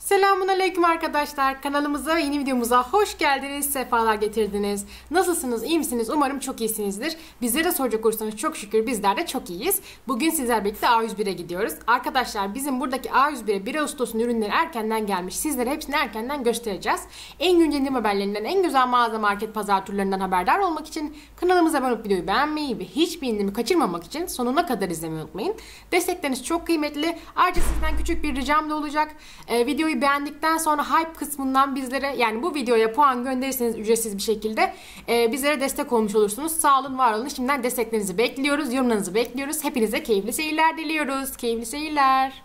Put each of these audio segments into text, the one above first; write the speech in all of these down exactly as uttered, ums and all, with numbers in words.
Selamünaleyküm arkadaşlar. Kanalımıza ve yeni videomuza hoş geldiniz, sefalar getirdiniz. Nasılsınız, iyi misiniz? Umarım çok iyisinizdir. Bizlere soracak olursanız çok şükür bizler de çok iyiyiz. Bugün sizler birlikte A yüz bire gidiyoruz. Arkadaşlar bizim buradaki A yüz bire bir Ağustos'un ürünleri erkenden gelmiş. Sizlere hepsini erkenden göstereceğiz. En güncel indirim haberlerinden, en güzel mağaza, market, pazar turlarından haberdar olmak için kanalımıza abone olup videoyu beğenmeyi ve hiçbir indirimi kaçırmamak için sonuna kadar izlemeyi unutmayın. Destekleriniz çok kıymetli. Ayrıca sizden küçük bir ricam da olacak. Ee, videoyu beğendikten sonra hype kısmından bizlere, yani bu videoya puan gönderirseniz ücretsiz bir şekilde e, bizlere destek olmuş olursunuz. Sağ olun, var olun. Şimdiden desteklerinizi bekliyoruz, yorumlarınızı bekliyoruz. Hepinize keyifli seyirler diliyoruz. Keyifli seyirler.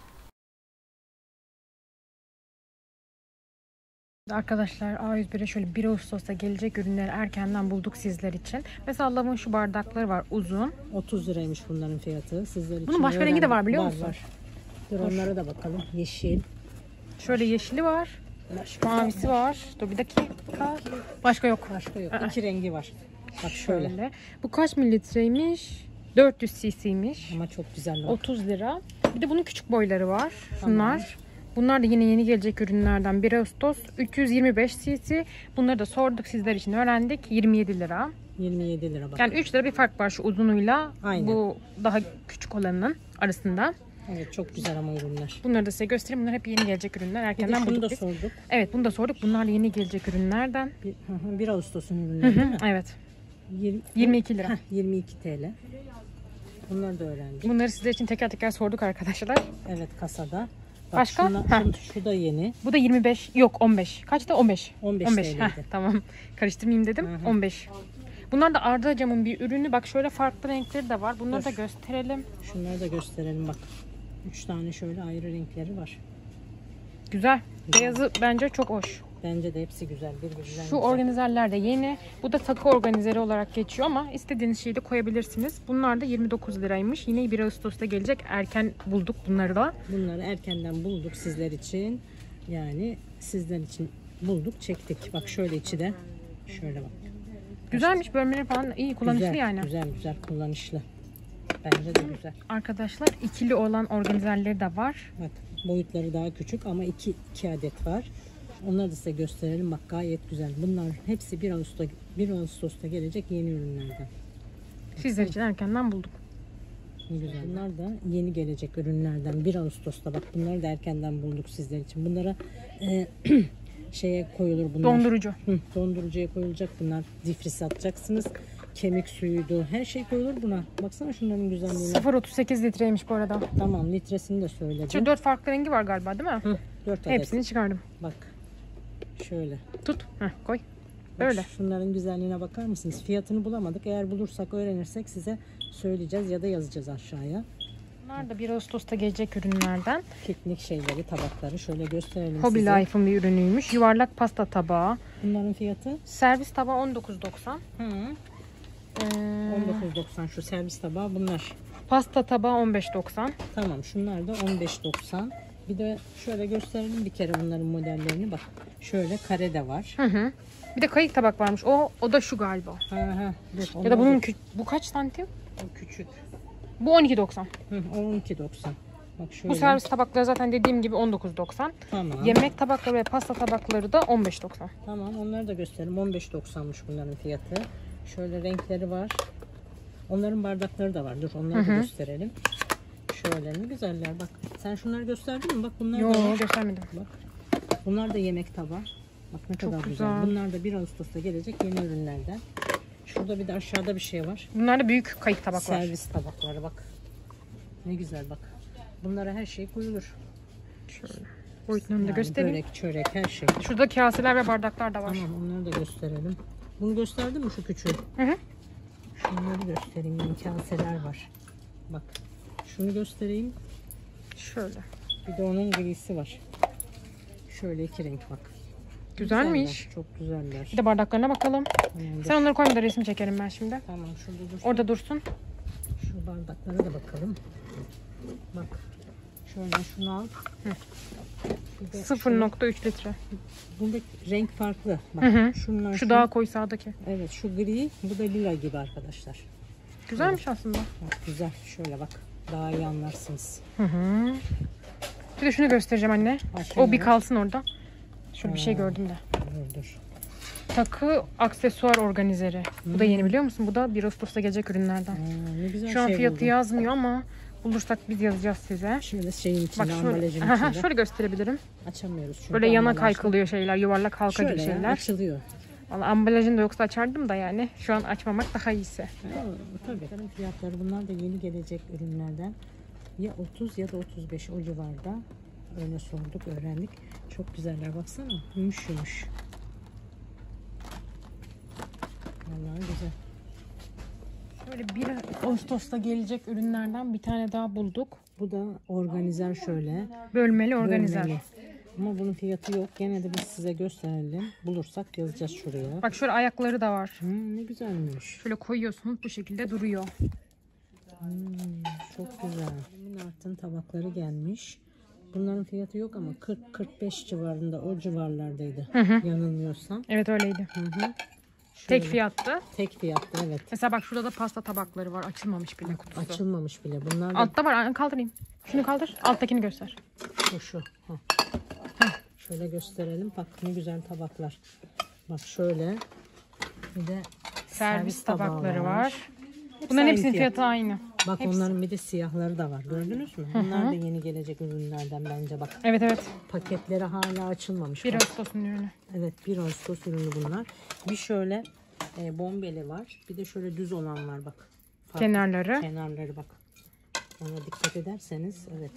Arkadaşlar A yüz bire şöyle bir Ağustos'ta gelecek ürünleri erkenden bulduk sizler için. Mesela Lav'ın şu bardakları var, uzun. otuz liraymış bunların fiyatı. Sizler için. Bunun başka rengi de var biliyor musun? Var, var. Dur onlara da bakalım. Yeşil. Şöyle yeşili var. Başka Mavisi var. Dur bir dakika. Başka yok. Başka yok. İki rengi var. Bak şöyle. Şöyle. Bu kaç mililitreymiş? dört yüz cc'ymiş. Ama çok güzel. Bak. otuz lira. Bir de bunun küçük boyları var. Bunlar. Tamam. Bunlar da yine yeni gelecek ürünlerden. bir Ağustos üç yüz yirmi beş cc. Bunları da sorduk sizler için, öğrendik. yirmi yedi lira. yirmi yedi lira bak. Yani üç lira bir fark var şu uzunuyla. Aynen. Bu daha küçük olanının arasında. Evet, çok güzel ama ürünler. Bunları da size göstereyim. Bunlar hep yeni gelecek ürünler. Erkenden bir de şunu da biz. sorduk. Evet, bunu da sorduk. Bunlar da yeni gelecek ürünlerden. bir Ağustos'un ürünleri değil mi? Evet. yirmi, yirmi iki lira. Heh, yirmi iki TL. Bunları da öğrendik. Bunları sizler için teker teker sorduk arkadaşlar. Evet, kasada. Bak, Başka? Şuna, şu, şu da yeni. Bu da yirmi beş. Yok, on beş. Kaçtı? on beş. on beş, on beş. T L'ydi. Heh, tamam. Karıştırmayayım dedim. Hı hı. on beş. Bunlar da Arda Cam'ın bir ürünü. Bak şöyle farklı renkleri de var. Bunları Dur. da gösterelim. Şunları da gösterelim bak. üç tane şöyle ayrı renkleri var. Güzel. Beyazı bence çok hoş. Bence de hepsi güzel. Birbirinden Şu güzel. organizerler de yeni. Bu da takı organizeri olarak geçiyor ama istediğiniz şeyi de koyabilirsiniz. Bunlar da yirmi dokuz liraymış. Yine bir Ağustos'ta gelecek. Erken bulduk bunları da. Bunları erkenden bulduk sizler için. Yani sizler için bulduk, çektik. Bak şöyle içi de. Şöyle bak. Güzelmiş, bölmeleri falan iyi, kullanışlı güzel, yani. Güzel güzel kullanışlı. Bence de güzel. Arkadaşlar ikili olan organizerleri de var. Bak boyutları daha küçük ama iki, iki adet var. Onları da size gösterelim. Bak gayet güzel. Bunlar hepsi bir Ağustos bir Ağustos'ta gelecek yeni ürünlerden. Sizler için erkenden bulduk. Güzel. Bunlar da yeni gelecek ürünlerden. bir Ağustos'ta bak bunları da erkenden bulduk sizler için. Bunlara e, şeye koyulur bunlar. Dondurucu. Hı, dondurucuya koyulacak bunlar. Difriz atacaksınız. Kemik suyuydu. Her şey koyulur buna. Baksana şunların güzelliğine. sıfır virgül otuz sekiz litreymiş bu arada. Tamam, litresini de söyledim. Şu dört farklı rengi var galiba değil mi? Hı, dört adet. Hepsini çıkardım. Bak. Şöyle. Tut. Heh, koy. Bak, Böyle. şunların güzelliğine bakar mısınız? Fiyatını bulamadık. Eğer bulursak, öğrenirsek size söyleyeceğiz ya da yazacağız aşağıya. Bunlar da bir Ağustos'ta gelecek ürünlerden. Piknik şeyleri, tabakları şöyle gösterelim Hobby size. Life'ın bir ürünüymüş. Yuvarlak pasta tabağı. Bunların fiyatı? Servis tabağı on dokuz doksan. Hı. Ee, on dokuz doksan şu servis tabağı bunlar. pasta tabağı on beş doksan. Tamam, şunlar da on beş doksan. Bir de şöyle gösterelim bir kere bunların modellerini. Bak şöyle kare de var. Hı hı. Bir de kayık tabak varmış. O o da şu galiba. Ha ha. Dur, Ya da bunun kü- bu kaç santim? o küçük. Bu on iki doksan. Hı, on iki doksan. Bak şöyle. Bu servis tabakları zaten dediğim gibi on dokuz doksan. Tamam. Yemek tabakları ve pasta tabakları da on beş doksan. Tamam, onları da gösterelim. on beş doksanmış bunların fiyatı. Şöyle renkleri var. Onların bardakları da var. Dur onları Hı hı. da gösterelim. Şöyle ne güzeller bak. Sen şunları gösterdin mi? Bak bunlar da Yok, var. göstermedim. Bak. Bunlar da yemek tabağı. Bak ne Çok kadar güzel. güzel. Bunlar da bir Ağustos'ta gelecek yeni ürünlerden. Şurada bir de aşağıda bir şey var. Bunlar da büyük kayık tabaklar. Servis tabakları bak. Ne güzel bak. Bunlara her şey koyulur. Şöyle. Boyutlarını da Yani göstereyim. börek, çörek her şey. Şurada kaseler ve bardaklar da var. Tamam, onları da gösterelim. Bunu gösterdin mi şu küçüğü? Hı hı. Şunları göstereyim. Yani kaseler var. Bak. Şunu göstereyim. Şöyle. Bir de onun grisi var. Şöyle iki renk bak. Güzelmiş. Güzeller, çok güzeller. Bir de bardaklarına bakalım. Tamam, Sen onları koyma da resim çekerim ben şimdi. tamam şurada dursun. Orada dursun. Şu bardaklara da bakalım. Bak. Şöyle şunu al. Bir de sıfır şunu- nokta üç litre. Bunda renk farklı. Bak. Hı hı. Şunlar Şu daha koyu sağdaki. Evet, şu gri, bu da lila gibi arkadaşlar. Güzelmiş aslında. Bak, güzel. Şöyle bak. Daha iyi anlarsınız. Hı hı. Bir de şunu göstereceğim anne. Başka O bir ne var? kalsın orada. Şöyle bir şey gördüm de. Dur dur. Takı aksesuar organizeri. Bu da yeni biliyor musun? Bu da bir Ağustos'ta gelecek ürünlerden. Aa, ne güzel Şu an şey fiyatı buldum. yazmıyor ama bulursak biz yazacağız size. Şöyle şeyin içinde, Bak şöyle, ambalajın Aha, içinde. şöyle gösterebilirim. Açamıyoruz çünkü Böyle yana ambalajda. kaykılıyor şeyler, yuvarlak halka Şöyle gibi ya, şeyler. açılıyor. Vallahi ambalajını da yoksa açardım da yani. Şu an açmamak daha iyisi. Ha, tabii. Bunların fiyatları, bunlar da yeni gelecek ürünlerden. Ya otuz ya da otuz beş o civarda. Öyle sorduk, öğrendik. Çok güzeller, baksana. Yumuş yumuş. Vallahi güzel. Şöyle bir Ağustos'ta gelecek ürünlerden bir tane daha bulduk. Bu da organizer şöyle. Bölmeli organizer. Bölmeli. Ama bunun fiyatı yok. Gene de biz size gösterelim. Bulursak yazacağız şuraya. Bak şöyle ayakları da var. Hmm, ne güzelmiş. Şöyle koyuyorsunuz bu şekilde duruyor. Hmm, çok güzel. Bunun altın tabakları gelmiş. Bunların fiyatı yok ama kırk kırk beş civarında, o civarlardaydı. Hı hı. Yanılmıyorsam. Evet öyleydi. Hı hı. Tek Şöyle, fiyattı. tek fiyatlı, evet. Mesela bak şurada da pasta tabakları var. Açılmamış bile kutusu. Açılmamış bile. Bunlar da Altta var. Kaldırayım. Şunu kaldır. Alttakini göster. şu şu. Heh. Şöyle gösterelim. Bak ne güzel tabaklar. Bak şöyle. Bir de Servis tabağı tabakları var. Hepsi Bunların aynı hepsinin fiyat. fiyatı aynı. Bak Hepsi. onların bir de siyahları da var. Gördünüz mü? Bunlar da yeni gelecek ürünlerden bence bak. Evet evet. Paketleri hala açılmamış. bir Bak. Ağustos'un ürünü. Evet, bir Ağustos ürünü bunlar. Bir şöyle e, bombeli var. Bir de şöyle düz olan var bak. Farklı. Kenarları. Kenarları bak. Ona dikkat ederseniz, evet.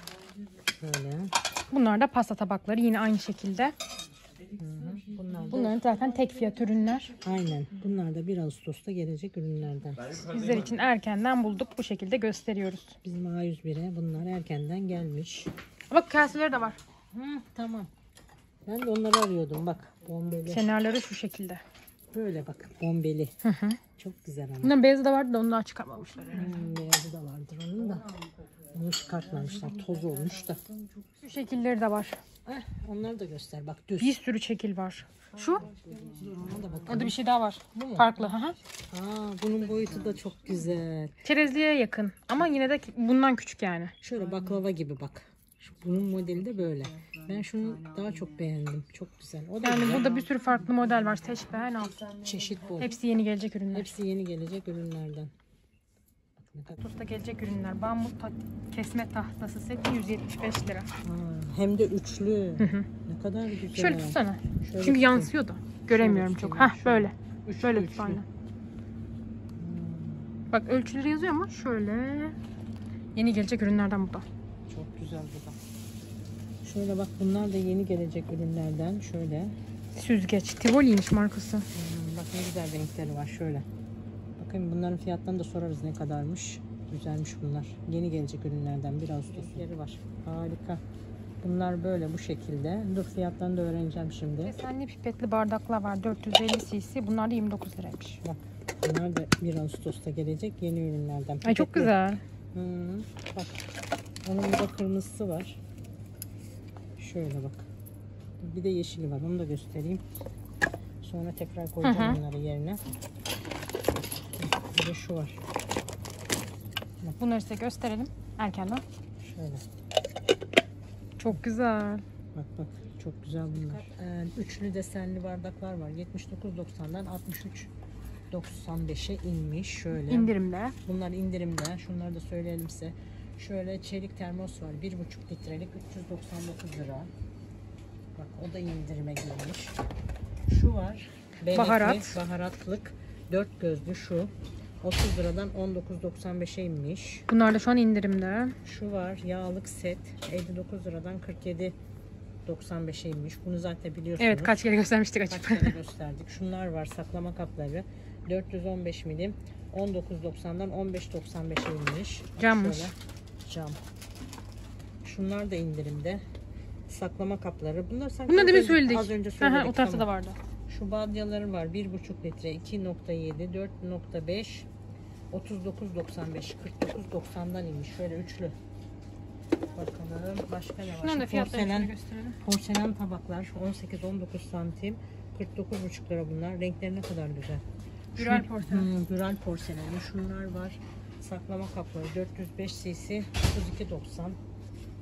Şöyle. Bunlar da pasta tabakları. Yine aynı şekilde. Hı hı. Bunlar da Bunların zaten tek fiyat ürünler. aynen. Bunlar da bir Ağustos'ta gelecek ürünlerden. Bizler için erkenden bulduk. Bu şekilde gösteriyoruz. Bizim A yüz bire bunlar erkenden gelmiş. Bak kaseleri de var. Hı, tamam. Ben de onları arıyordum bak. Bombeli. Kenarları şu şekilde. Böyle bak. Bombeli. Hı hı. Çok güzel ama. Bunların beyazı da vardı da onu daha çıkarmamışlar. Hmm, beyazı da vardır onun da. Onu çıkartmamışlar. Toz olmuş da. Şu şekilleri de var. Eh, onları da göster. Bak düz. Bir sürü şekil var. Şu. Dur, ona da bakalım. Orada bir şey daha var. Bu mu? Farklı. Hı hı. Aa, bunun boyutu da çok güzel. Çerezliğe yakın. Ama yine de bundan küçük yani. Şöyle baklava gibi bak. Şu- Bunun modeli de böyle. Ben şunu daha çok beğendim. Çok güzel. O da Yani güzel. burada bir sürü farklı model var. Seç beğen al. Çeşit bol. Hepsi yeni gelecek ürünler. Hepsi yeni gelecek ürünlerden. Bak ne kadar. Ağustos'ta gelecek ürünler. Bambu ta- kesme tahtası seti yüz yetmiş beş lira. Aa, hem de üçlü. Ne kadar güzel. Şöyle tutsana. Şöyle Çünkü tutayım. yansıyor da. Göremiyorum Şöyle çok. tutayım, Hah böyle. Üçlü, Böyle üçlü. tut aynen. Bak ölçüleri yazıyor ama şöyle. Yeni gelecek ürünlerden bu da. Çok güzel bu da. Şöyle bak, bunlar da yeni gelecek ürünlerden. Şöyle. Süzgeç. Tivoli'ymiş markası. Hmm, bak ne güzel renkleri var şöyle. Bakın bunların fiyatlarını da sorarız ne kadarmış. Güzelmiş bunlar. Yeni gelecek ürünlerden bir Ağustos renkleri var. Harika. Bunlar böyle bu şekilde. Dur fiyatlarını da öğreneceğim şimdi. Desenli pipetli bardaklar var. dört yüz elli cc. Bunlar da yirmi dokuz liraymış. Bak bunlar da bir Ağustos'ta gelecek yeni ürünlerden. Ay çok Pipetli- güzel. Hı, bak. Onun bir de kırmızısı var. Şöyle bak. Bir de yeşili var. Onu da göstereyim. Sonra tekrar koyacağım Hı hı. onları yerine. Bir de şu var. Bunları size gösterelim. Erkenden. Şöyle. Çok güzel. Bak bak. Çok güzel bunlar. Ee, üçlü desenli bardaklar var. yetmiş dokuz doksandan altmış üç doksan beşe inmiş. Şöyle. İndirimde. Bunlar indirimde. Şunları da söyleyelim size. Şöyle çelik termos var. bir buçuk litrelik üç yüz doksan dokuz lira. Bak o da indirime girmiş. Şu var. Benekli, Baharat. Baharatlık. dört gözlü şu. otuz liradan on dokuz doksan beşe inmiş. Bunlar da şu an indirimde. Şu var. Yağlık set. elli dokuz liradan kırk yedi doksan beşe inmiş. Bunu zaten biliyorsunuz. Evet kaç kere göstermiştik açıp. Kaç kere gösterdik. Şunlar var. Saklama kapları. dört yüz on beş milim. on dokuz doksandan on beş doksan beşe inmiş. Cammış. Şöyle. Cam. Şunlar da indirimde. Saklama kapları. Bunlar sanki Bunları az demin önce- söyledik. Az önce Aha, söyledik. o tarafta tamam. da vardı. Şu badyaları var. bir buçuk litre, iki nokta yedi, dört nokta beş, otuz dokuz doksan beş, kırk dokuz doksandan inmiş. Şöyle üçlü. Bakalım başka ne var? Şunların da Şu fiyatlarını şöyle porselen, gösterelim. porselen tabaklar on sekiz on dokuz santim. kırk dokuz buçuk lira bunlar. Renkleri ne kadar güzel. Gürel Şu- porselen. Hmm, Gürel porseleni. Şunlar var. Saklama kapları dört yüz beş cc otuz iki doksan.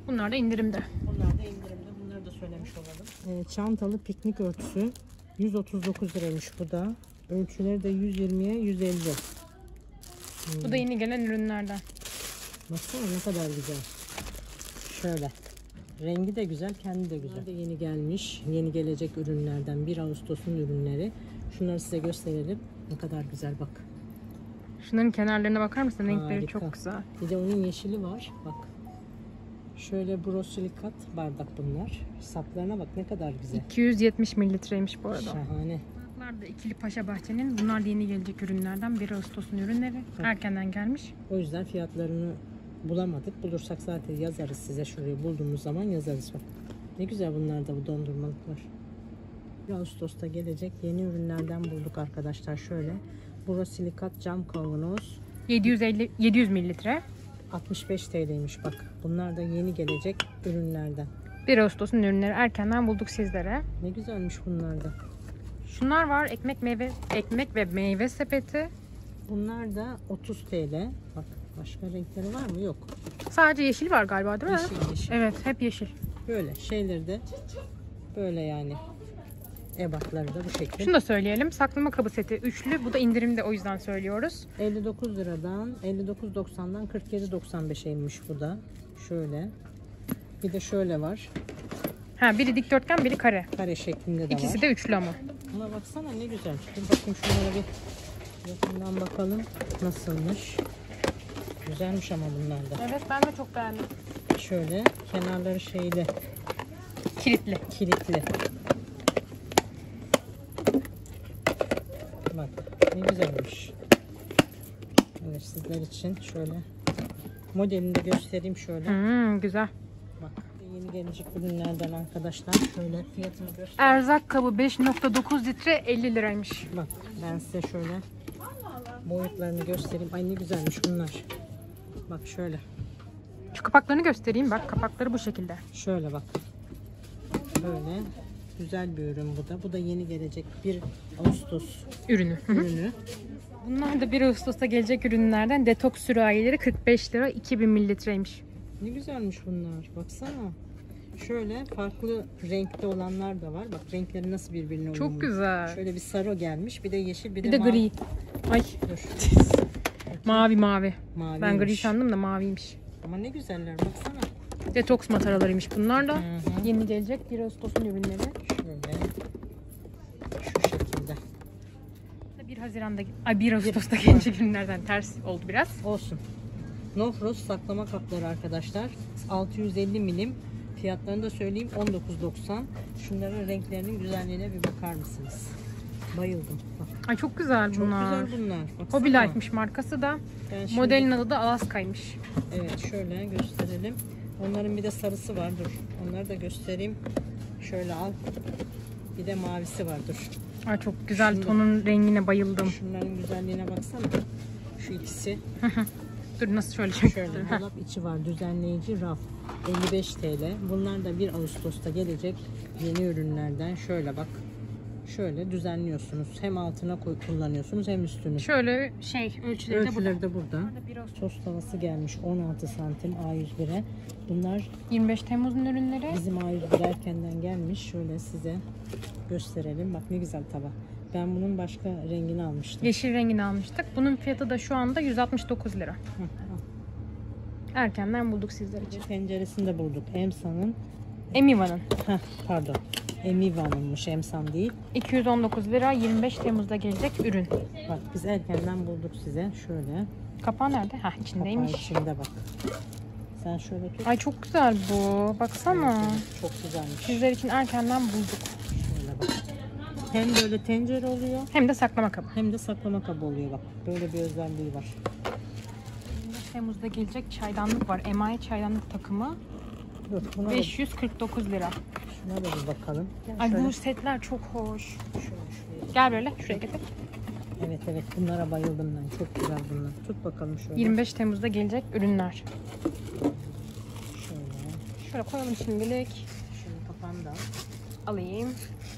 Bunlar da indirimde. Bunlar da indirimde. Bunları da söylemiş olalım. Ee, çantalı piknik örtüsü yüz otuz dokuz liraymış bu da. Ölçüleri de yüz yirmiye yüz elli. Hmm. Bu da yeni gelen ürünlerden. Baksana ne kadar güzel. Şöyle. Rengi de güzel, kendi de güzel. Bunlar da yeni gelmiş. Yeni gelecek ürünlerden. bir Ağustos'un ürünleri. Şunları size gösterelim. Ne kadar güzel bak. Şunların kenarlarına bakar mısın? Renkleri Harika. çok güzel. Bir de onun yeşili var. Bak. Şöyle borosilikat bardak bunlar. Saplarına bak ne kadar güzel. iki yüz yetmiş mililitreymiş bu arada. Şahane. Bunlar da İkili Paşa Bahçe'nin. Bunlar da yeni gelecek ürünlerden. bir Ağustos'un ürünleri. Evet. Erkenden gelmiş. O yüzden fiyatlarını bulamadık. Bulursak zaten yazarız size, şurayı bulduğumuz zaman yazarız. Bak. Ne güzel bunlar da, bu dondurmalıklar. bir Ağustos'ta gelecek yeni ürünlerden bulduk arkadaşlar. Şöyle borosilikat cam kavanoz yedi yüz elli yedi yüz mililitre. altmış beş T L'ymiş bak. Bunlar da yeni gelecek ürünlerden. bir Ağustos'un ürünleri erkenden bulduk sizlere. Ne güzelmiş bunlar da. Şunlar var. Ekmek meyve ekmek ve meyve sepeti. Bunlar da otuz T L. Bak başka renkleri var mı? Yok. Sadece yeşil var galiba değil mi? Yeşil, yeşil. Evet, hep yeşil. Böyle şeyleri de böyle yani. Ebatları da bu şekilde. Şunu da söyleyelim. Saklama kabı seti üçlü. Bu da indirimde, o yüzden söylüyoruz. elli dokuz liradan elli dokuz doksandan kırk yedi doksan beşe inmiş bu da. Şöyle. Bir de şöyle var. Ha, biri dikdörtgen, biri kare. Kare şeklinde de İkisi var. de üçlü ama. Buna baksana ne güzel. Dur bakayım şunlara bir yakından bakalım nasılmış. Güzelmiş ama bunlar da. Evet, ben de çok beğendim. Şöyle kenarları şeyli, Kilitli. kilitli. Bak ne güzelmiş. Evet, sizler için şöyle modelini de göstereyim şöyle. Hmm, güzel. Bak yeni gelecek ürünlerden arkadaşlar. Şöyle fiyatını göster. Erzak kabı beş nokta dokuz litre elli liraymış. Bak ben size şöyle boyutlarını göstereyim. Ay ne güzelmiş bunlar. Bak şöyle. Şu kapaklarını göstereyim. Bak, kapakları bu şekilde. Şöyle bak. Böyle güzel bir ürün bu da. Bu da yeni gelecek bir Ağustos Ürünü. Hı hı. ürünü. Bunlar da bir Ağustos'ta gelecek ürünlerden. Detoks sürahileri kırk beş lira, iki bin mililitreymiş. Ne güzelmiş bunlar. Baksana. Şöyle farklı renkte olanlar da var. Bak renkleri nasıl birbirine uyumlu. Çok güzel. Şöyle bir sarı gelmiş. Bir de yeşil, bir de, Bir de mavi. gri. Ay, Dur. mavi mavi. Maviymiş. Ben gri sandım da maviymiş. Ama ne güzeller baksana. Detoks mataralarıymış bunlar da. Hı hı. Yeni gelecek bir Ağustos'un ürünleri. Şöyle. Şu şekilde. bir Haziran'da, ay bir Ağustos'ta gelecek ürünlerden ters oldu biraz. Olsun. Nofros saklama kapları arkadaşlar. altı yüz elli milim. Fiyatlarını da söyleyeyim, on dokuz doksan. Şunların renklerinin güzelliğine bir bakar mısınız? Bayıldım. Bak. Ay çok güzel Çok bunlar. güzel bunlar. Baksana. Hobby Life'miş markası da. Ben şimdi- Modelin adı da Alaska'ymış. Evet şöyle gösterelim. Onların bir de sarısı var. Dur. Onları da göstereyim. Şöyle al. Bir de mavisi var. Dur. Ay çok güzel, Şunu- tonun rengine bayıldım. Şunların güzelliğine baksana. Şu ikisi. Dur nasıl şöyle çektim. Şöyle dolap içi var. Düzenleyici raf. elli beş T L. Bunlar da bir Ağustos'ta gelecek yeni ürünlerden. Şöyle bak. Şöyle düzenliyorsunuz. Hem altına koy kullanıyorsunuz hem üstünü. Şöyle şey ölçüleri de burada. Ölçüleri de burada. bir Ağustos. Sos tavası gelmiş on altı santim A yüz bire. Bunlar yirmi beş Temmuz'un ürünleri. bizim A yüz bir erkenden gelmiş. Şöyle size gösterelim. Bak ne güzel tava. Ben bunun başka rengini almıştım. Yeşil rengini almıştık. Bunun fiyatı da şu anda yüz altmış dokuz lira. Hı, al. Erkenden bulduk sizler için. Tenceresini de bulduk. Emsa'nın. Emiva'nın. Heh, pardon. Emiva'nınmış, Emsan değil. iki yüz on dokuz lira, yirmi beş Temmuz'da gelecek ürün. Bak biz erkenden bulduk size. Şöyle. Kapağı nerede? Hah, Kapağı içindeymiş. içinde bak. Sen şöyle tut. Ay çok güzel bu. Baksana. Evet, çok güzelmiş. Sizler için erkenden bulduk. Şöyle bak. Hem böyle tencere oluyor Hem de saklama kabı. hem de saklama kabı oluyor bak. Böyle bir özelliği var. yirmi beş Temmuz'da gelecek çaydanlık var. Emaye çaydanlık takımı. Dur buna da, beş yüz kırk dokuz lira. şuna da bir bakalım. Gel Ay şöyle. bu setler çok hoş. Şöyle, şuraya. Gel böyle şuraya getir. Evet evet bunlara bayıldım ben. Çok güzel bunlar. Tut bakalım şöyle. yirmi beş Temmuz'da gelecek ürünler. Şöyle. Şöyle koyalım şimdilik. Şunun kapağını da al. Alayım.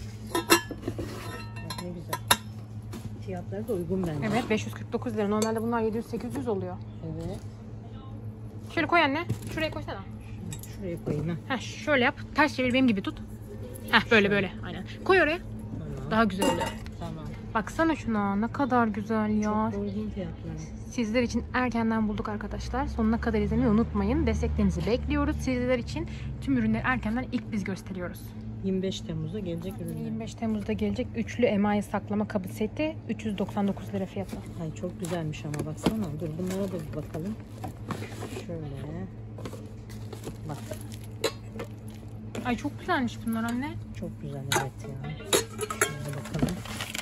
Bak ne güzel. Fiyatları da uygun bence. Evet beş yüz kırk dokuz lira. Normalde bunlar yedi yüz sekiz yüz oluyor. Evet. Şöyle koy anne. Şuraya koysana. Şuraya koyayım. Ha. Heh, şöyle yap. Ters çevir, benim gibi tut. Heh, böyle böyle. Aynen. Koy oraya. Tamam. Daha güzel oluyor. Tamam. Baksana şuna, ne kadar güzel ya. Çok uygun fiyatları. Sizler için erkenden bulduk arkadaşlar. Sonuna kadar izlemeyi unutmayın. Desteklerinizi bekliyoruz. Sizler için tüm ürünleri erkenden ilk biz gösteriyoruz. yirmi beş Temmuz'da gelecek ürünler. yirmi beş Temmuz'da gelecek üçlü emaye saklama kabı seti üç yüz doksan dokuz lira fiyatı. Ay çok güzelmiş ama baksana. Dur bunlara da bir bakalım. Şöyle. Bak. Ay çok güzelmiş bunlar anne. Çok güzel evet ya. Şöyle bakalım.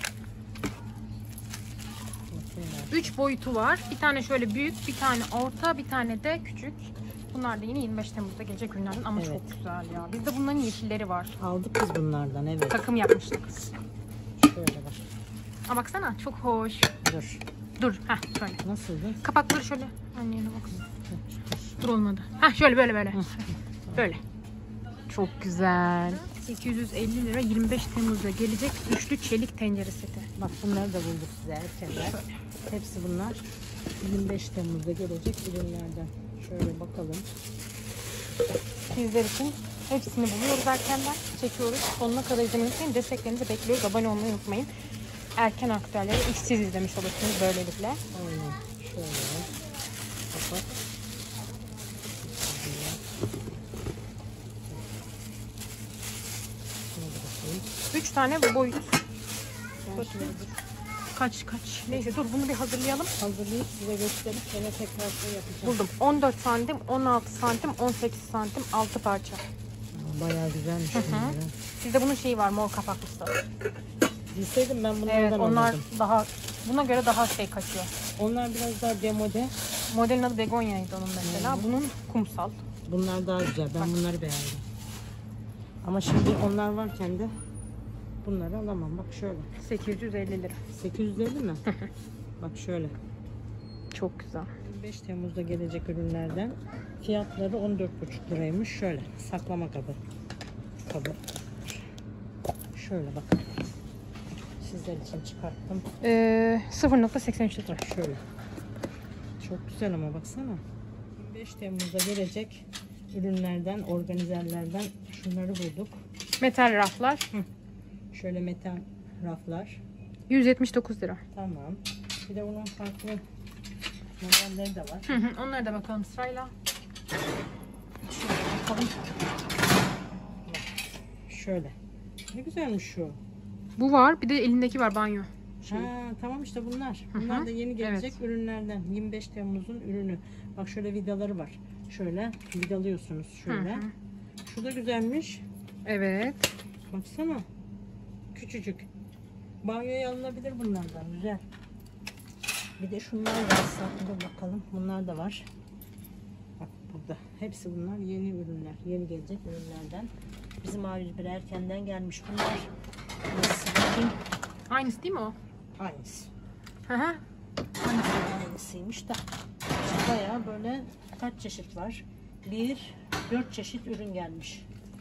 üç boyutu var. Bir tane şöyle büyük, bir tane orta, bir tane de küçük. Bunlar da yine yirmi beş Temmuz'da gelecek ürünlerden ama Evet. çok güzel ya. Bizde bunların yeşilleri var. Aldık biz bunlardan evet. Takım yapmıştık. Şöyle bak. Aa baksana çok hoş. Dur. Dur. Heh şöyle. Nasıldı? Kapakları şöyle. Anneye bak. Dur olmadı. Heh şöyle böyle böyle. Böyle. Çok güzel. sekiz yüz elli lira yirmi beş Temmuz'da gelecek üçlü çelik tencere seti. Bak bunları da bulduk size erkenler. Hepsi bunlar yirmi beş Temmuz'da gelecek ürünlerden. Şöyle bakalım. Sizler için hepsini buluyoruz erkenden. Çekiyoruz. Sonuna kadar izlemeyi unutmayın. Desteklerinizi bekliyoruz. Abone olmayı unutmayın. Erken aktüelleri ilk siz izlemiş olursunuz böylelikle. Aynen. Şöyle. Kapat. üç tane bu boyut. Kaç kaç. Neyse dur bunu bir hazırlayalım. Hazırlayıp size gösterip sonra tekrar şey yapacağım. Buldum. on dört santim, on altı santim, on sekiz santim, altı parça. Bayağı güzelmiş bunlar. Sizde bunun şeyi var, mor kapaklısı. Bilseydim ben bunlardan Evet, onlar alırdım. daha buna göre daha şey kaçıyor. Onlar biraz daha demode. Modelin adı Begonya'ydı onun mesela. Hmm. Bunun kumsal. Bunlar daha güzel. Ben bunları beğendim. Ama şimdi onlar varken de bunları alamam. Bak şöyle. sekiz yüz elli lira. sekiz yüz elli mi? Bak şöyle. Çok güzel. yirmi beş Temmuz'da gelecek ürünlerden fiyatları on dört buçuk liraymış. Şöyle saklama kabı. Kabı. Şöyle bak. Sizler için çıkarttım. Ee, sıfır nokta seksen üç litre. Bak şöyle. Çok güzel ama baksana. yirmi beş Temmuz'da gelecek ürünlerden, organizerlerden şunları bulduk. Metal raflar. Şöyle metal raflar. yüz yetmiş dokuz lira. Tamam. Bir de bunun farklı modelleri de var. Hı hı, onlara da bakalım sırayla. Şöyle bakalım. Şöyle. Ne güzelmiş şu. Bu var. Bir de elindeki var banyo. Şey. Ha, tamam işte bunlar. Bunlar da yeni gelecek ürünlerden. yirmi beş Temmuz'un ürünü. Bak şöyle vidaları var. Şöyle vidalıyorsunuz şöyle. Hı hı. Şu da güzelmiş. Evet. Baksana. Küçücük. Banyoya alınabilir bunlardan. Güzel. Bir de şunlar varsa dur bakalım. Bunlar da var. Bak burada. Hepsi bunlar yeni ürünler. Yeni gelecek ürünlerden. Bizim A yüz bir erkenden gelmiş bunlar. Nasıl bakayım? Aynısı değil mi o? Aynısı. Hı hı. Aynısıymış da. Bayağı böyle kaç çeşit var? Bir, dört çeşit ürün gelmiş.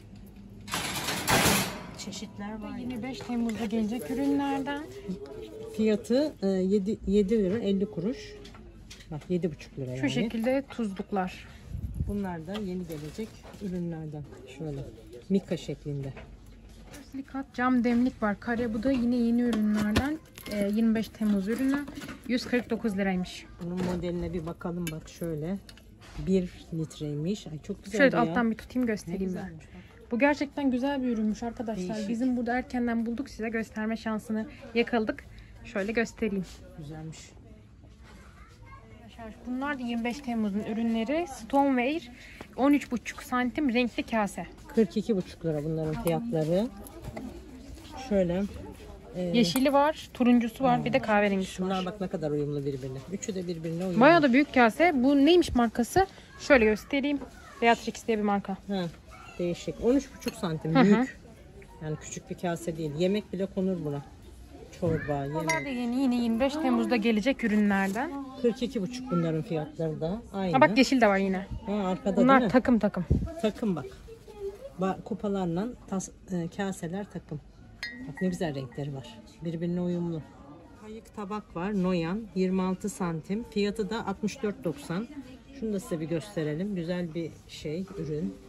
Çeşitler var. yirmi beş Temmuz'da gelecek ürünlerden. Fiyatı yedi, yedi lira elli kuruş. Bak yedi buçuk lira yani. Şu şekilde tuzluklar. Bunlar da yeni gelecek ürünlerden. Şöyle mika şeklinde. Silikat cam demlik var. Kare bu da yine yeni ürünlerden. Ee, yirmi beş Temmuz ürünü. yüz kırk dokuz liraymış. Bunun modeline bir bakalım bak şöyle. bir litreymiş. Ay çok güzel Şöyle ya. alttan bir tutayım Ne göstereyim ben. güzelmiş bak. Bu gerçekten güzel bir ürünmüş arkadaşlar. Değişik. Bizim burada erkenden bulduk, size gösterme şansını yakaladık. Şöyle göstereyim. Güzelmiş. Arkadaşlar bunlar da yirmi beş Temmuz'un ürünleri. Stoneware on üç buçuk santim renkli kase. kırk iki buçuk lira bunların fiyatları. Şöyle. E, Yeşili var, turuncusu var, bir de kahverengisi Şunlar var. bak ne kadar uyumlu birbirine. Üçü de birbirine uyumlu. Bayağı da büyük kase. Bu neymiş markası? Şöyle göstereyim. Beatrix diye bir marka. Ha, değişik. on üç buçuk santim Hı hı. büyük. Yani küçük bir kase değil. Yemek bile konur buna. Çorba, Bunlar da yemek. yeni yine yirmi beş Temmuz'da gelecek ürünlerden. kırk iki buçuk bunların fiyatları da. Aynı. Ha bak yeşil de var yine. Ha, arkada Bunlar değil mi? takım takım. Takım bak. Ba kupalarla tas e, kaseler takım. Bak ne güzel renkleri var. Birbirine uyumlu. Kayık tabak var. Noyan yirmi altı santim. Fiyatı da altmış dört doksan. Şunu da size bir gösterelim. Güzel bir şey, ürün.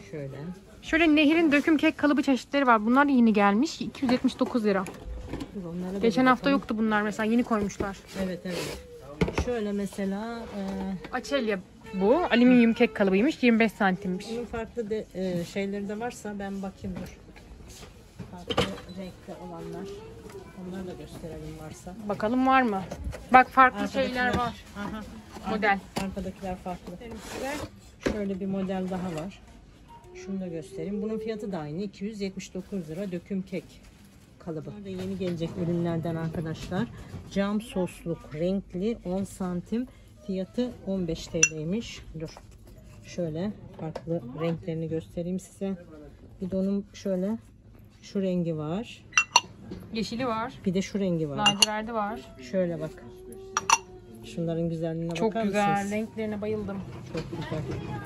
Şöyle. Şöyle Nehir'in döküm kek kalıbı çeşitleri var. Bunlar da yeni gelmiş. iki yüz yetmiş dokuz lira. Onlara Geçen hafta bakalım. yoktu bunlar mesela. Yeni koymuşlar. Evet evet. Şöyle mesela e, Açelya bu. Alüminyum kek kalıbıymış. yirmi beş santimmiş. bunun farklı de, e, şeyleri de varsa ben bakayım dur. Farklı renkte olanlar. Onları da gösterelim varsa. Bakalım var mı? Bak farklı Arkadakiler- şeyler var. Aha. Model. Arkadakiler farklı. Şöyle bir model daha var. Şunu da göstereyim. Bunun fiyatı da aynı. iki yüz yetmiş dokuz lira döküm kek kalıbı. Bunlar da yeni gelecek ürünlerden arkadaşlar. Cam sosluk renkli on santim. Fiyatı on beş TL'ymiş. Dur. Şöyle farklı renklerini göstereyim size. Bir de onun şöyle şu rengi var. Yeşili var. Bir de şu rengi var. Laciverdi var. Şöyle bak. Şunların güzelliğine Çok bakar güzel. mısınız? Renklerine bayıldım. Çok güzel.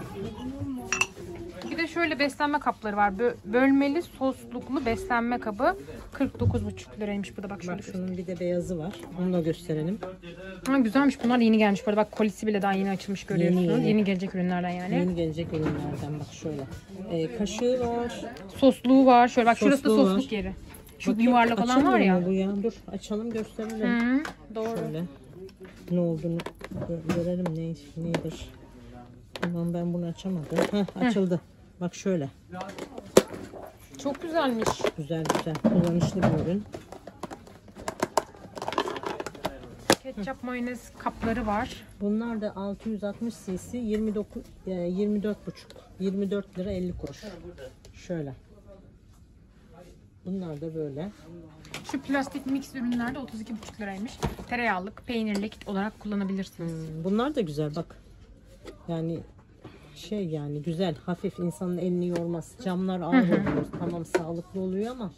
Bir de şöyle beslenme kapları var. Bö- bölmeli sosluklu beslenme kabı. kırk dokuz buçuk liraymış bu da bak şöyle. Bak şunun bir de beyazı var. Onu da gösterelim. Ha, güzelmiş. Bunlar yeni gelmiş. Bu arada bak kolisi bile daha yeni açılmış görüyorsunuz. Yeni, Yeni, yeni. gelecek ürünlerden yani. Yeni gelecek ürünlerden bak şöyle. Ee, kaşığı var. Sosluğu var. Şöyle bak şurası da Sosluğu sosluk var. yeri. Şu Bakayım, yuvarlak olan var açılmıyor ya. mu bu ya? Dur açalım gösterelim. Hı, doğru. Şöyle. Ne olduğunu gö- görelim ne, nedir. Tamam ben bunu açamadım. Heh, açıldı. Bak şöyle. Çok güzelmiş. Güzel güzel. Kullanışlı bir ürün. Ketçap mayonez kapları var. Bunlar da altı yüz altmış cc yirmi dokuz e, yirmi dört buçuk. yirmi dört lira elli kuruş. Şöyle. Bunlar da böyle. Şu plastik mix ürünlerde otuz iki buçuk liraymış. Tereyağlık, peynirlik olarak kullanabilirsiniz. Hmm, bunlar da güzel bak. Yani şey yani güzel, hafif, insanın elini yormaz. Camlar ağır oluyor. Tamam sağlıklı oluyor ama.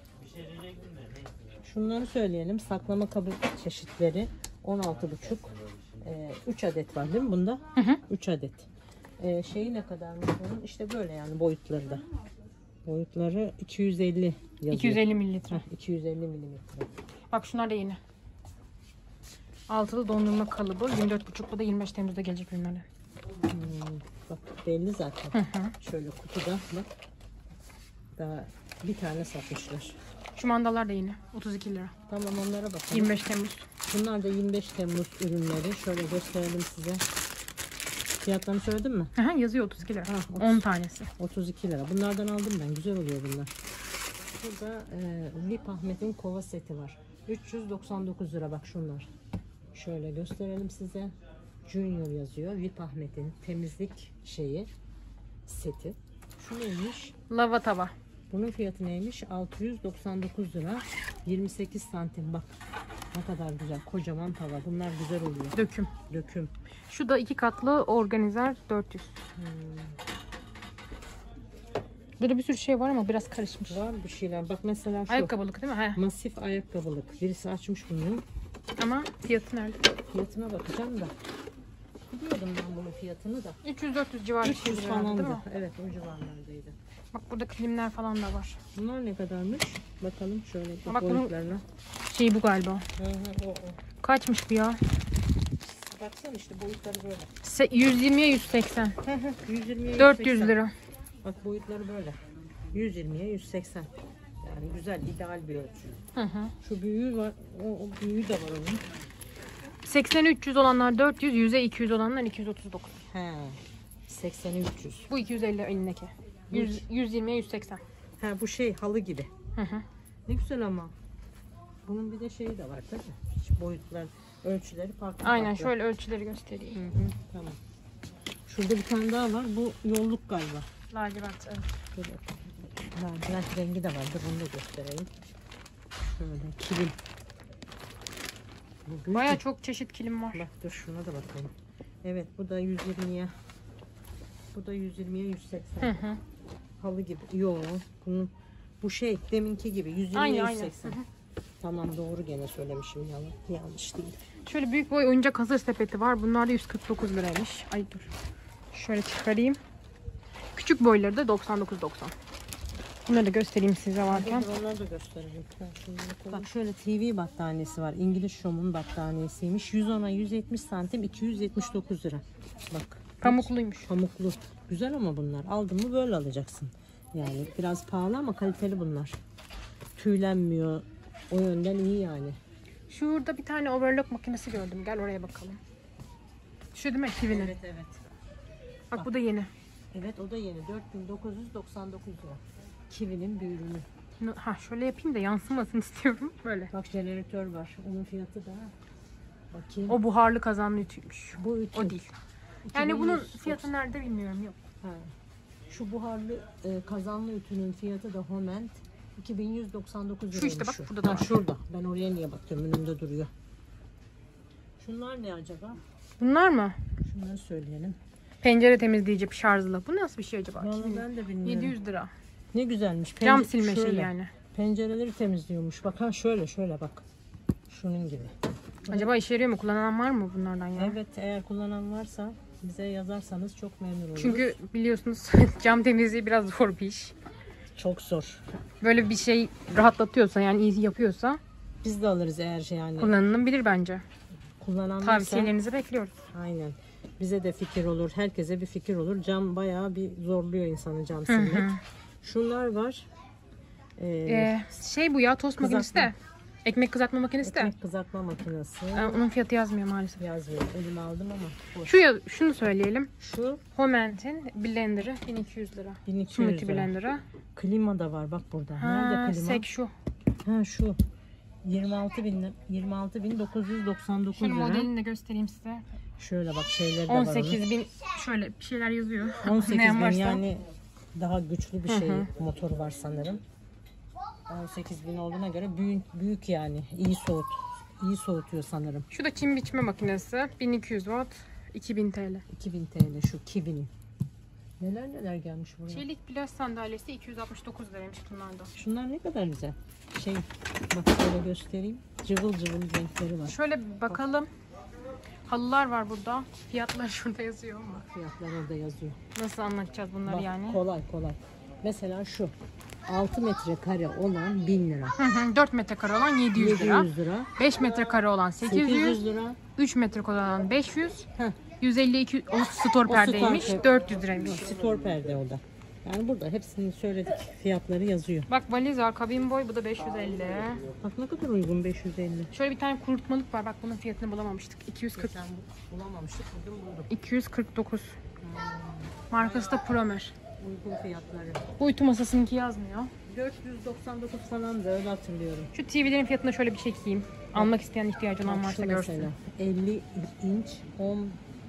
Şunları söyleyelim. Saklama kabı çeşitleri on altı buçuk. Ee, üç adet var değil mi bunda? Hı hı. üç adet. Ee, şeyi ne kadarmış bunun? İşte böyle yani boyutları da. Boyutları iki yüz elli yazıyor. iki yüz elli mililitre. Heh, iki yüz elli milimetre. Bak şunlar da yeni. Altılı dondurma kalıbı yirmi dört buçuk. Bu da yirmi beş Temmuz'da gelecek ürünlerden. Hmm, bak belli zaten. Hı hı. Şöyle kutuda bak. Daha bir tane satmışlar. Şu mandallar da yeni. otuz iki lira. Tamam onlara bakalım. yirmi beş Temmuz. Bunlar da yirmi beş Temmuz ürünleri. Şöyle gösterelim size. Fiyatlarını söyledim mi? Hı hı, yazıyor otuz iki lira. Ha, otuz. on tanesi. otuz iki lira. Bunlardan aldım ben. Güzel oluyor bunlar. Burada e, Vip Ahmet'in kova seti var. üç yüz doksan dokuz lira bak şunlar. Şöyle gösterelim size. Junior yazıyor. Vip Ahmet'in temizlik şeyi seti. Şu neymiş? Lava tava. Bunun fiyatı neymiş? altı yüz doksan dokuz lira. yirmi sekiz santim bak. Ne kadar güzel. Kocaman tava. Bunlar güzel oluyor. Döküm. Döküm. Şu da iki katlı organizer dört yüz. Hmm. Burada bir sürü şey var ama biraz karışmış. Var bir şeyler. Bak mesela şu. Ayakkabılık değil mi? He. Masif ayakkabılık. Birisi açmış bunu. Ama fiyatı nerede? Fiyatına bakacağım da. Biliyordum ben bunun fiyatını da. üç yüz dört yüz civarı bir üç şey yüz herhalde, falandı. değil mi? Evet o civarlardaydı. Bak burada kilimler falan da var. Bunlar ne kadarmış? Bakalım şöyle Ha, bak bunun- boyutlarına. Şey bu galiba. Hı hı, o, o. Kaçmış bu ya? Baksana işte boyutları böyle. Se- yüz yirmiye yüz seksen. Hı hı, yüz yirmiye dört yüz yüz seksen. lira. Bak boyutları böyle. yüz yirmiye yüz seksen. Yani güzel ideal bir ölçü. Hı hı. Şu büyüğü var. O, o büyüğü de var onun. seksene üç yüz olanlar dört yüz, yüze iki yüz olanlar iki yüz otuz dokuz. He. seksene üç yüz. Bu iki yüz elli elindeki. yüz, yüz yirmiye yüz seksen. Ha bu şey halı gibi. Hı hı. Ne güzel ama. Bunun bir de şeyi de var tabii. Hiç boyutlar, ölçüleri farklı. Aynen farklı. şöyle ölçüleri göstereyim. Hı hı, tamam. Şurada bir tane daha var. Bu yolluk galiba. Lacivert. Evet. Şöyle. Lacivert rengi de vardı. Bunu da göstereyim. Şöyle kilim. Bu büyük Baya mü? çok çeşit kilim var. Bak dur şuna da bakalım. Evet bu da yüz yirmiye. Bu da yüz yirmiye yüz seksen. Hı hı. Halı gibi. Yo, bunun bu şey deminki gibi yüz yirmiye Aynen, yüz aynen. seksen. Hı hı. Tamam doğru gene söylemişim yalan. Yanlış değil. Şöyle büyük boy oyuncak hazır sepeti var. Bunlar da yüz kırk dokuz liraymış. Ay dur. Şöyle çıkarayım. Küçük boyları da doksan dokuz doksan. Bunları da göstereyim size varken. Dur, onları da gösterelim. Bak şöyle T V battaniyesi var. İngiliz Show'un battaniyesiymiş. yüz ona yüz yetmiş santim iki yüz yetmiş dokuz lira. Bak. Pamukluymuş. Pamuklu. Güzel ama bunlar. Aldın mı böyle alacaksın. Yani biraz pahalı ama kaliteli bunlar. Tüylenmiyor. O yönden iyi yani. Şurada bir tane overlock makinesi gördüm. Gel oraya bakalım. Şu değil mi? Kiwi'nin. Evet evet. Bak, Bak bu da yeni. Evet o da yeni. dört bin dokuz yüz doksan dokuz lira. Kiwi'nin bir ürünü. Ha şöyle yapayım da yansımasın istiyorum. Böyle. Bak jeneratör var. Onun fiyatı da bakayım. O buharlı kazanlı ütüymüş. Bu ütü. O değil. Yani bunun fiyatı nerede bilmiyorum. Yok. Ha. Şu buharlı e, kazanlı ütünün fiyatı da Homent iki bin yüz doksan dokuz lira. Şu işte bak, burada da ha, var. Şurada. Ben oraya niye bakıyorum? Önümde duruyor. Şunlar ne acaba? Bunlar mı? Şunları söyleyelim. Pencere temizleyici şarjlı. Bu nasıl bir şey acaba? Vallahi ben de bilmiyorum. yedi yüz lira. Ne güzelmiş. Pence- Cam silme şöyle, şeyi yani. Pencereleri temizliyormuş. Bak ha şöyle şöyle bak. Şunun gibi. Acaba işe yarıyor mu? Kullanan var mı bunlardan ya? Evet eğer kullanan varsa bize yazarsanız çok memnun oluruz. Çünkü biliyorsunuz cam temizliği biraz zor bir iş. çok zor. Böyle bir şey rahatlatıyorsa yani iyi yapıyorsa Biz de alırız eğer yani kullanılabilir bence. kullanan varsa. Tavsiyelerinizi bekliyoruz. Aynen. Bize de fikir olur. Herkese bir fikir olur. Cam bayağı bir zorluyor insanı cam Hı silmek. hı. Şunlar var. Ee, Ee, şey bu ya tost Kızartma. makinesi de. Ekmek kızartma makinesi de. ekmek kızartma makinesi. Ee, onun fiyatı yazmıyor maalesef. Yazmıyor. Elime aldım ama boş. Şu ya- şunu söyleyelim. Şu Homent'in blenderı bin iki yüz lira. bin iki Smoothie yüz lira. blenderı. Klima da var bak burada. Ha, Nerede klima? sek şu. Ha şu. yirmi altı bin yirmi altı bin dokuz yüz doksan dokuz Şöyle lira. modelini de göstereyim size. Şöyle bak şeyleri de var. on onun. sekiz bin şöyle bir şeyler yazıyor. on sekiz Anlayan bin varsa. yani daha güçlü bir Hı şey hı. motoru var sanırım. on sekiz bin olduğuna göre büyük büyük yani iyi soğut iyi soğutuyor sanırım. Şu da çim biçme makinesi. bin iki yüz watt. iki bin T L. iki bin T L şu Kiwi'nin. Neler neler gelmiş buraya. Çelik plaj sandalyesi iki yüz altmış dokuz liraymış bunlarda. Şunlar ne kadar güzel. Şey bak şöyle göstereyim. Cıvıl cıvıl renkleri var. Şöyle bir bakalım. Halılar var burada. Fiyatlar şurada yazıyor ama. Fiyatlar orada yazıyor. Nasıl anlatacağız bunları Bak, yani? kolay kolay. Mesela şu altı metrekare olan bin lira. Hı hı, dört metrekare olan yedi yüz lira. yedi yüz lira. beş metrekare olan sekiz yüz. sekiz yüz lira. üç metrekare olan beş yüz. Heh. yüz elli iki o stor O perdeymiş. stor- dört yüz liraymış. Stor perde o da. Yani burada hepsini söyledik. Fiyatları yazıyor. Bak valiz var. Kabin boy. Bu da beş yüz elli. Bak ne kadar uygun beş yüz elli. Şöyle bir tane kurutmalık var. Bak bunun fiyatını bulamamıştık. iki yüz kırk. Sen bu- bulamamıştık. Bugün bulduk. iki yüz kırk dokuz. Markası da Promer. Uygun fiyatları. Bu ütü masasınınki yazmıyor. dört yüz doksan dokuz falan da öyle hatırlıyorum. Şu T V'lerin fiyatına şöyle bir çekeyim. Almak isteyen ihtiyacı olan Bak varsa şu görsün. mesela elli inç on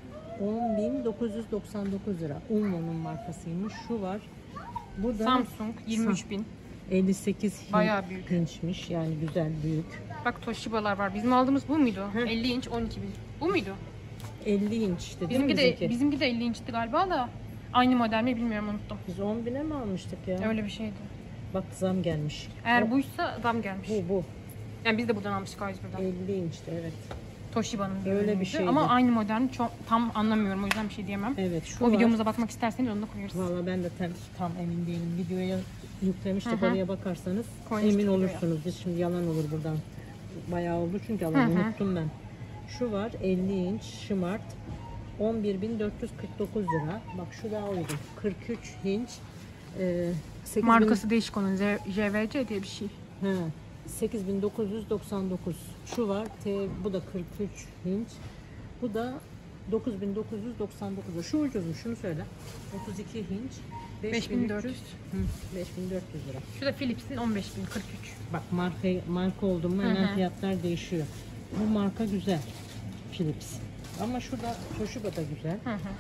bin dokuz yüz doksan dokuz lira. Ummo'nun markasıymış. Şu var. Bu da Samsung yirmi üç bin. elli sekiz Bayağı büyük. inçmiş. Yani güzel büyük. Bak Toshiba'lar var. Bizim aldığımız bu muydu? elli inç on iki bin. Bu muydu? elli inç işte değil Bizimki mi de bizimki? bizimki de elli inçti galiba da aynı model mi bilmiyorum, unuttum. Biz on bine mi almıştık ya? Öyle bir şeydi. Bak zam gelmiş. Eğer O- buysa zam gelmiş. bu bu. Yani biz de buradan almıştık A yüz birden. elli inçti evet. Toshiba'nın Öyle bir ürünüydü. şeydi. Ama aynı model mi? Çok tam anlamıyorum, o yüzden bir şey diyemem. Evet şu O var. videomuza bakmak isterseniz onu da koyarız. Valla ben de tam, tam emin değilim. Videoya yüklemiştik, Hı hı. oraya bakarsanız Koymuştuk emin videoya. olursunuz. Biz şimdi yalan olur buradan. Bayağı oldu çünkü alanı Hı hı. unuttum ben. Şu var elli inç Smart. on bir bin dört yüz kırk dokuz lira. Bak şu daha uygun. kırk üç inç. E, sekiz bin Markası değişik onun. J V C diye bir şey. He, sekiz bin dokuz yüz doksan dokuz. Şu var. T, bu da kırk üç inç. Bu da dokuz bin dokuz yüz doksan dokuz. Şu ucuz mu? Şunu söyle. otuz iki inç. beş bin dört yüz. Hı, beş bin dört yüz lira. Şu da Philips'in on beş bin kırk üç. Bak marka marka oldu mu Hı hemen hı. fiyatlar değişiyor. Bu marka güzel. Philips. Ama şurada Toshiba da güzel. Hı hı.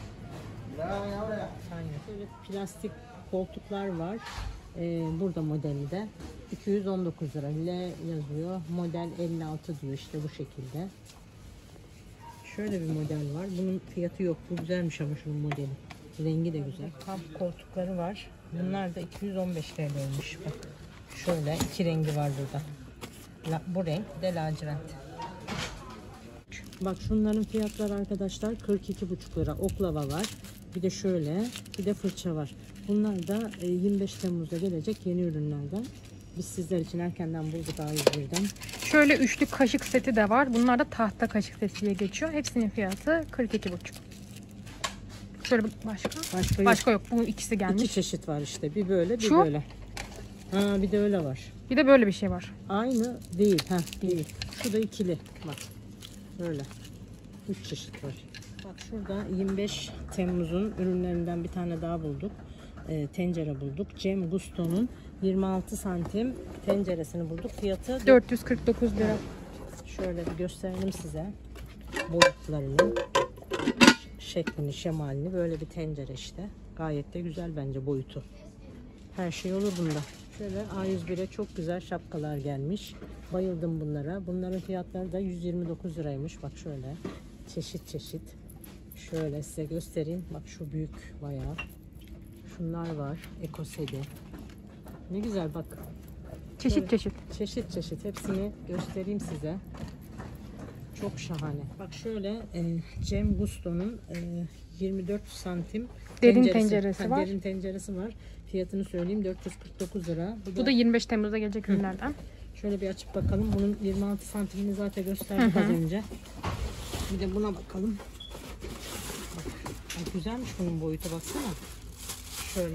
Aynen. Böyle plastik koltuklar var. Ee, burada modeli de iki yüz on dokuz lira. L yazıyor. Model elli altı diyor işte bu şekilde. Şöyle bir model var. Bunun fiyatı yok. Bu güzelmiş ama şunun modeli. Rengi de güzel. Kamp koltukları var. Bunlar da iki yüz on beş T L'ymiş. Bak. Şöyle iki rengi var burada. La, bu renk de lacivert. Bak şunların fiyatları arkadaşlar kırk iki buçuk lira. Oklava var. Bir de şöyle bir de fırça var. Bunlar da e, yirmi beş Temmuz'da gelecek yeni ürünlerden. Biz sizler için erkenden bulduk A yüz birden. Şöyle üçlü kaşık seti de var. Bunlar da tahta kaşık seti diye geçiyor. Hepsinin fiyatı kırk iki buçuk. Şöyle bir başka. Başka, Başka yok. yok. Bu ikisi gelmiş. İki çeşit var işte. Bir böyle, bir Şu? böyle. Ha, bir de öyle var. Bir de böyle bir şey var. Aynı değil. Ha, değil. Şu da ikili. Bak. Böyle. Üç çeşit var. Bak şurada yirmi beş Temmuz'un ürünlerinden bir tane daha bulduk. E, tencere bulduk. Cem Gusto'nun yirmi altı santim tenceresini bulduk. Fiyatı dört yüz kırk dokuz lira. şöyle bir gösterelim size. Boyutlarını, şeklini, şemalini. Böyle bir tencere işte. Gayet de güzel bence boyutu. Her şey olur bunda. Şöyle A yüz bir'e çok güzel şapkalar gelmiş. Bayıldım bunlara. Bunların fiyatları da yüz yirmi dokuz liraymış. Bak şöyle. Çeşit çeşit. Şöyle size göstereyim. Bak şu büyük bayağı. Şunlar var. Ekosedi. Ne güzel bak. Çeşit Şöyle, çeşit. Çeşit çeşit. Hepsini göstereyim size. Çok şahane. Bak şöyle e, Cem Gusto'nun e, yirmi dört santim Derin tenceresi, tenceresi ha, var. Derin tenceresi var. Fiyatını söyleyeyim, dört yüz kırk dokuz lira. Bu, Bu da, da yirmi beş Temmuz'da gelecek ürünlerden. şöyle bir açıp bakalım. Bunun yirmi altı santimini zaten gösterdik az önce. Bir de buna bakalım. Bak, bak güzelmiş bunun boyutu, baksana. Şöyle.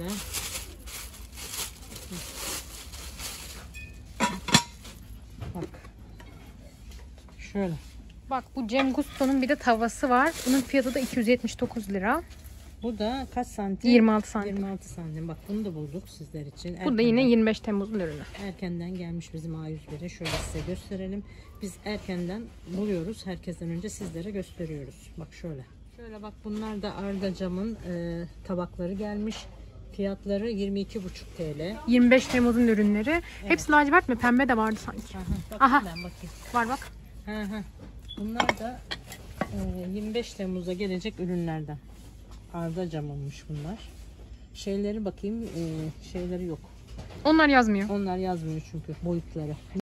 Bak. Şöyle. Bak bu Cem Gusto'nun bir de tavası var. Bunun fiyatı da iki yüz yetmiş dokuz lira. Bu da kaç santim? yirmi altı santim. yirmi altı santim. Bak bunu da bulduk sizler için. Bu da yine yirmi beş Temmuz'un ürünü. Erkenden gelmiş bizim A yüz bir'e. Şöyle size gösterelim. Biz erkenden buluyoruz. Herkesten önce sizlere gösteriyoruz. Bak şöyle. Şöyle bak, bunlar da Arda Cam'ın e, tabakları gelmiş. Fiyatları yirmi iki buçuk TL. yirmi beş Temmuz'un ürünleri. Evet. Hepsi lacivert mi? Pembe de vardı sanki. Aha, bak Aha. ben bakayım. Var bak. Aha. Bunlar da e, yirmi beş Temmuz'da gelecek ürünlerden. Arda Cam'ınmış bunlar. Şeyleri bakayım, e, şeyleri yok. Onlar yazmıyor. Onlar yazmıyor çünkü boyutları.